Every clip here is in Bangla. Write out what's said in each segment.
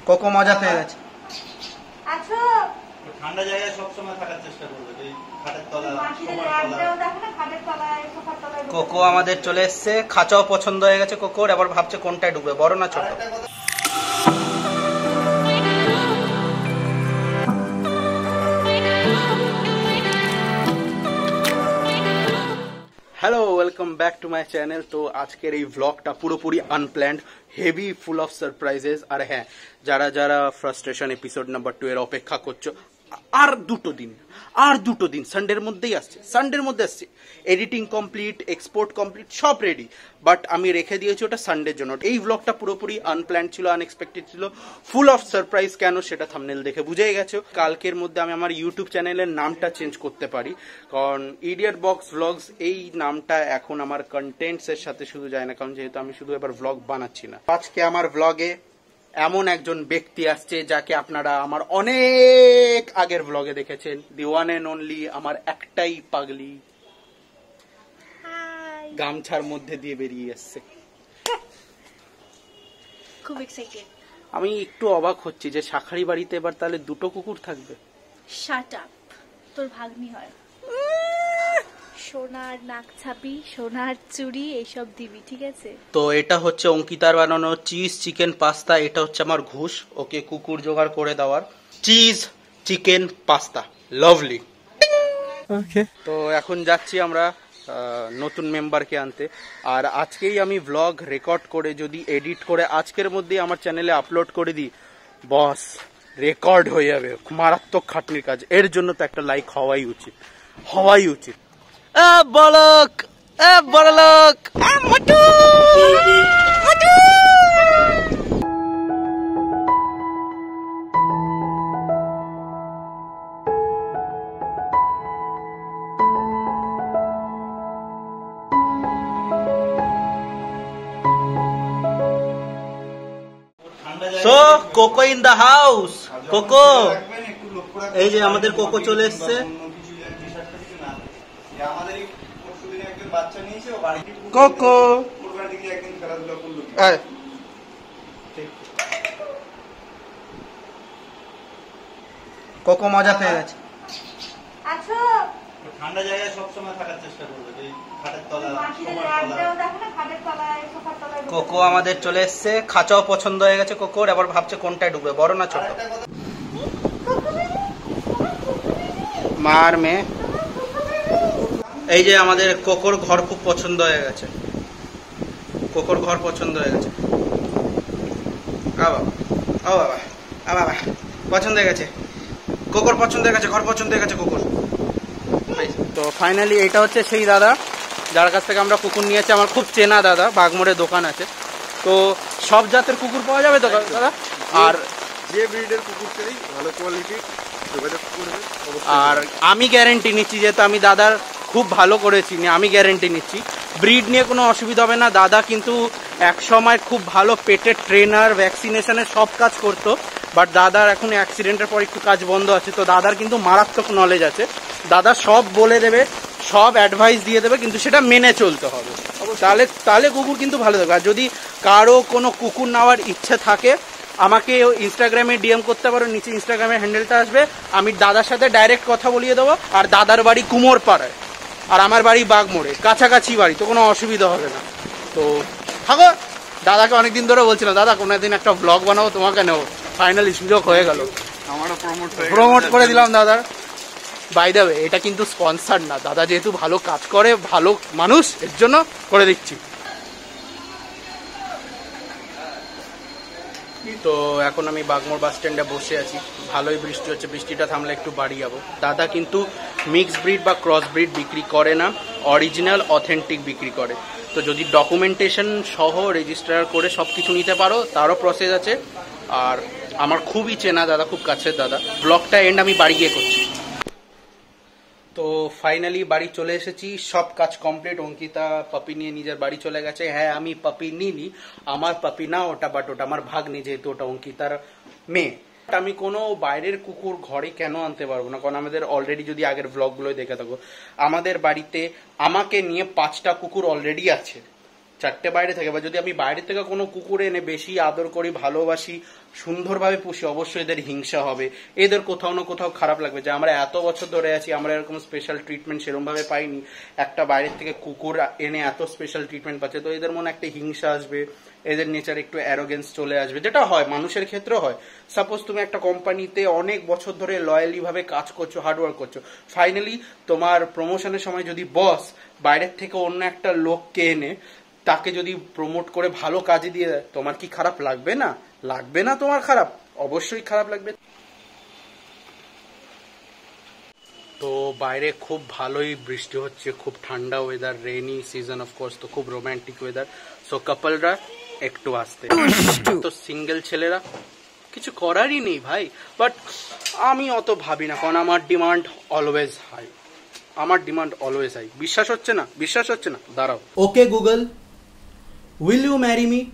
কোকো মজা পেয়ে গেছে। আচ্ছা ঠান্ডা জায়গায় সব সময় থাকার চেষ্টা করবে, এই খাটের তলা, কোকো আমাদের চলে এসছে, খাঁচাও পছন্দ হয়ে গেছে কোকোর, এবার ভাবছে কোনটায় ঢুকবে, বড় না ছোট। Hello, welcome back to my channel. তো আজকের এই ব্লগটা পুরোপুরি unplanned, heavy full of surprises. আর হ্যাঁ, যারা যারা ফ্রাস্ট্রেশন এপিসোড নাম্বার 2 এর অপেক্ষা করছো, আর দুটো দিন সানডের মধ্যেই আসছে, এডিটিং কমপ্লিট, এক্সপোর্ট কমপ্লিট, সব রেডি, বাট আমি রেখে দিয়েছি ওটা সানডের জন্য। এই ব্লগটা পুরোপুরি আনপ্ল্যান্ড ছিল, আনএক্সপেক্টেড ছিল, ফুল অফ সারপ্রাইজ। কেন সেটা থাম্বনেল দেখে বুঝেই গেছো। কালকের মধ্যে আমি আমার ইউটিউব চ্যানেলের নামটা চেঞ্জ করতে পারি, কারণ ইডিয়ট বক্স ভ্লগস এই নামটা এখন আমার কন্টেন্টস এর সাথে শুধু যায় না, কারণ যেহেতু আমি শুধু এবার ভ্লগ বানাচ্ছি না। আজকে আমার ভ্লগে এমন একজন ব্যক্তি আসছে যাকে আপনারা আমার অনেক আগের ব্লগে দেখেছেন, দি ওয়ান এন্ড অনলি, আমার একটাই পাগলি, গামছার মধ্যে দিয়ে বেরিয়ে আসছে। খুব এক্সাইটেড। আমি একটু অবাক হচ্ছি যে শাখারি বাড়িতে এবার তাহলে দুটো কুকুর থাকবে। শাট আপ, তোর ভাগ্নি হয়, সোনার নাকছাপি, সোনার চুড়ি এইসব দিবি, ঠিক আছে? তো এটা হচ্ছে অঙ্কিতার বানানো চিজ চিকেন পাস্তা, এটা হচ্ছে আমার ঘুষ ওকে কুকুর জোগাড় করে দেওয়ার। Cheese chicken pasta, lovely. Okay, তো এখন যাচ্ছি আমরা নতুন মেম্বারকে আনতে। আর আজকেই আমি ব্লগ রেকর্ড করে যদি এডিট করে আজকের মধ্যেই আমার চ্যানেলে আপলোড করে দিই, বস রেকর্ড হয়ে যাবে, মারাত্মক খাটনির কাজ। এর জন্য তো একটা লাইক হওয়াই উচিত। বলক বড়লোক মোটু মোটু। So Coco in the house. Coco, এই যে আমাদের কোকো চলে এসছে। কোকো কোকো মজা পেয়ে গেছে। আচ্ছা ঠান্ডা জায়গায় সব সময় থাকার চেষ্টা করবে, এই খাটের তলা, কোকো আমাদের চলে এসছে, খাঁচাও পছন্দ হয়ে গেছে কোকোর, এবার ভাবছে কোনটায় ঢুকবে, বড় না ছোট। মার মেয়ে, এই যে আমাদের কোকোর ঘর খুব পছন্দ হয়ে গেছে, বাবা পছন্দ হয়ে গেছে, কোকোর পছন্দ হয়ে গেছে, ঘর পছন্দ হয়ে গেছে কোকোর। তো ফাইনালি এটা হচ্ছে সেই দাদা যার কাছ থেকে আমরা কুকুর নিয়েছি, আমার খুব চেনা দাদা, বাগমোড়ে দোকান আছে। তো সব জাতের কুকুর পাওয়া যাবে তো দাদা? আর যে ব্রিডের কুকুর চাই ভালো কোয়ালিটির যোগাযোগ করবে। আর আমি গ্যারেন্টি নিচ্ছি, যেহেতু আমি দাদার খুব ভালো করেছি, আমি গ্যারেন্টি নিচ্ছি ব্রিড নিয়ে কোনো অসুবিধা হবে না। দাদা কিন্তু এক সময় খুব ভালো পেটের ট্রেনার, ভ্যাকসিনেশনের সব কাজ করতো, বাট দাদার এখন অ্যাক্সিডেন্টের পর একটু কাজ বন্ধ আছে। তো দাদার কিন্তু মারাত্মক নলেজ আছে, দাদা সব বলে দেবে, সব অ্যাডভাইস দিয়ে দেবে, কিন্তু সেটা মেনে চলতে হবে, তাহলে কুকুর কিন্তু ভালো থাকবে। আর যদি কারো কোনো কুকুর নেওয়ার ইচ্ছে থাকে আমাকে ইনস্টাগ্রামে ডিএম করতে পারো, নিচে ইনস্টাগ্রামের হ্যান্ডেলটা আসবে, আমি দাদার সাথে ডাইরেক্ট কথা বলিয়ে দেবো। আর দাদার বাড়ি কুমোরপাড়ায় আর আমার বাড়ি বাগমোড়ে, কাছাকাছি বাড়ি, তো কোনো অসুবিধা হবে না। তো থাকো, দাদাকে অনেকদিন ধরে বলছিলাম দাদা কোনো একদিন একটা ব্লগ বানাবো, তোমাকে নেবো, ফাইনালি সুযোগ হয়ে গেল, আমারও প্রমোট করে দিলাম দাদার। বাই দ্য ওয়ে, এটা কিন্তু স্পন্সার না, দাদা যেহেতু ভালো কাজ করে, ভালো মানুষ, এর জন্য করে দিচ্ছি। তো এখন আমি বাগমোড় বাস স্ট্যান্ডে বসে আছি, ভালোই বৃষ্টি হচ্ছে, বৃষ্টিটা থামলে একটু বাড়ি যাবো। দাদা কিন্তু মিক্স ব্রিড বা ক্রস ব্রিড বিক্রি করে না, অরিজিনাল অথেন্টিক বিক্রি করে। তো যদি ডকুমেন্টেশন সহ রেজিস্টার করে সব কিছু নিতে পারো, তারও প্রসেস আছে। আর আমার খুবই চেনা দাদা, খুব কাছের দাদা। ব্লগটা এন্ড আমি বাড়ি গিয়ে করছি। তো ফাইনালি বাড়ি চলে এসেছি, সব কাজ কমপ্লিট। অঙ্কিতা পাপি নিয়ে নিজের বাড়ি চলে গেছে। হ্যাঁ, আমি পাপি নিইনি, আমার পাপি না ওটা, বাট ওটা আমার ভাগ্নি, যেহেতু ওটা অঙ্কিতার মেয়ে। আমি কোনো বাইরের কুকুর ঘরে কেন আনতে পারবো না, কারণ আমাদের অলরেডি, যদি আগের ব্লগগুলো দেখে থাকো, আমাদের বাড়িতে আমাকে নিয়ে 5টা কুকুর অলরেডি আছে। চারটে বাইরে থাকে, বা যদি আমি বাইরে থেকে কোনো কুকুর এনে বেশি আদর করি, ভালোবাসি, সুন্দরভাবে পুষি, অবশ্যই এদের হিংসা হবে, এদের কোথাও না কোথাও খারাপ লাগবে যে আমরা এত বছর ধরে আছি, আমরা এরকম স্পেশাল ট্রিটমেন্ট সেরকম ভাবে পাইনি, একটা বাইরের থেকে কুকুর এনে এত স্পেশাল ট্রিটমেন্ট পাচ্ছে, তো এদের মনে একটা হিংসা আসবে, এদের নেচার একটু অ্যারোগেন্স চলে আসবে, যেটা হয় মানুষের ক্ষেত্রেও হয়। সাপোজ তুমি একটা কোম্পানিতে অনেক বছর ধরে লয়ালি ভাবে কাজ করছো, হার্ডওয়ার্ক করছো, ফাইনালি তোমার প্রমোশনের সময় যদি বস বাইরের থেকে অন্য একটা লোককে এনে তাকে যদি প্রমোট করে ভালো কাজে দিয়ে দেয়, তোমার কি খারাপ লাগবে না? লাগবে না তোমার খারাপ? অবশ্যই খারাপ লাগবে। তো বাইরে খুব ভালোই বৃষ্টি হচ্ছে, খুব ঠান্ডা ওয়েদার, রেনি সিজন অফকোর্স, তো খুব রোম্যান্টিক ওয়েদার। সো কাপলরা একটু আসতে, তো সিঙ্গেল ছেলেরা কিছু করারই নেই ভাই, বাট আমি অত ভাবি না, কারণ আমার ডিমান্ড অলওয়েজ হাই, আমার ডিমান্ড অলওয়েজ হাই। বিশ্বাস হচ্ছে না? বিশ্বাস হচ্ছে না? দাঁড়াও। Okay Google, will you marry me?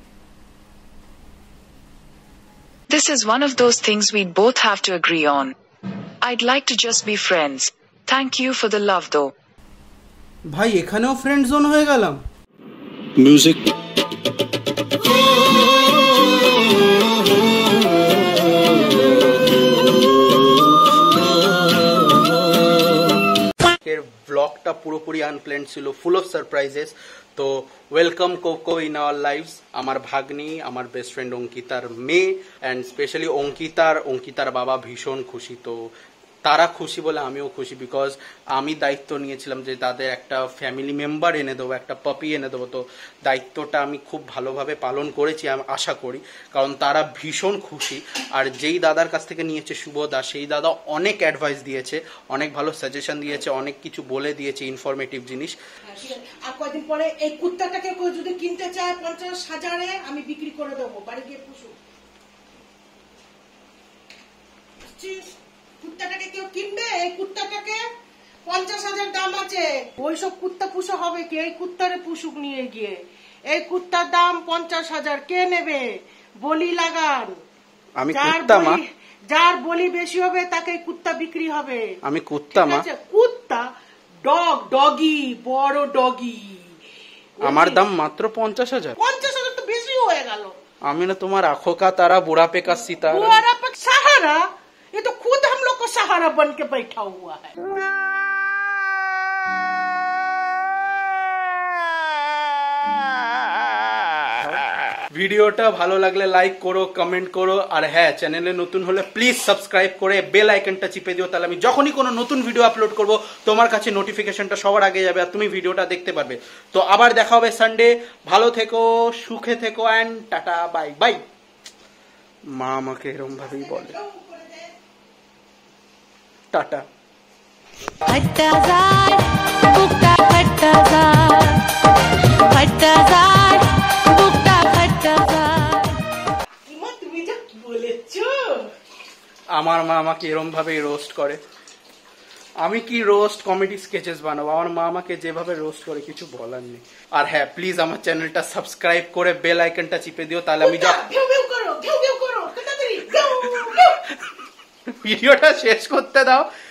This is one of those things we'd both have to agree on. I'd like to just be friends. Thank you for the love though. ভাই এখানেও ফ্রেন্ড জোন হয়ে গেলাম। Music. এর ব্লগটা পুরোপুরি আনপ্ল্যান্ড ছিল, ফুল অফ সারপ্রাইজেস। তো welcome Coco in our lifes. আমার ভাগ্নি, আমার বেস্ট ফ্রেন্ড অঙ্কিতার মেয়ে, অ্যান্ড স্পেশালি অঙ্কিতার বাবা ভীষণ খুশি। তো তারা খুশি বলে আমিও খুশি, বিকজ আমি দায়িত্ব নিয়েছিলাম যে তাদের একটা ফ্যামিলি মেম্বার এনে দেবো, একটা পপি এনে দেবো। তো দায়িত্বটা আমি খুব ভালোভাবে পালন করেছি, আমি আশা করি, কারণ তারা ভীষণ খুশি। আর যেই দাদার কাছ থেকে নিয়েছে শুভদা, সেই দাদা অনেক অ্যাডভাইস দিয়েছে, অনেক ভালো সাজেশন দিয়েছে, অনেক কিছু বলে দিয়েছে, ইনফরমেটিভ জিনিস। আর কয়দিন পরে এই কুত্তাটাকে কেউ যদি কিনতে চায় 50,000-এ আমি বিক্রি করে দেবো, বাড়ি গিয়ে পুষো। কুত্তাটাকে কেউ কিনবে? এই কুত্তাটাকে 50,000 দাম আছে। ওইসব কুত্তা পুষো হবে কি? এই কুত্তারে পুষুক নিয়ে গিয়ে। এই কুত্তার দাম 50,000, কে নেবে? বলি লাগান। আমি কুত্তা মা, যার বলি বেশি হবে তাকে কুত্তা বিক্রি হবে। আমি কুত্তা মা, কুত্তা ডগি, বড় ডগি। আমার দাম মাত্র 50,000। 50,000 তো বেশি হয়ে গেল। আমি না তোমার आंखों का तारा, बुढ़ापे का सितारा, बुढ़ापे का सहारा, ये तो खुद हम लोग को सहारा बन के बैठा हुआ है। ভিডিওটা ভালো লাগলে লাইক করো, কমেন্ট করো, আর হ্যাঁ, চ্যানেলে নতুন হলে প্লিজ সাবস্ক্রাইব করে বেল আইকনটা চিপে দিও, তাহলে আমি যখনই কোনো নতুন ভিডিও আপলোড করব তোমার কাছে নোটিফিকেশনটা সবার আগে যাবে আর তুমি ভিডিওটা দেখতে পারবে। তো আবার দেখা হবে সানডে। ভালো থেকো, সুখে থেকো, অ্যান্ড টাটা, বাই বাই। মা আমাকে এরম ভাবেই বলে টাটা। আমার মা আমাকে এরম ভাবেই রোস্ট করে। আমি কি রোস্ট কমেডি স্কেচেস বানাবো, আমার মা আমাকে যেভাবে রোস্ট করে কিছু বলার নেই। আর হ্যাঁ, প্লিজ আমার চ্যানেলটা সাবস্ক্রাইব করে বেল আইকনটা চিপে দিও, তাহলে আমি ভিডিওটা শেষ করতে দাও।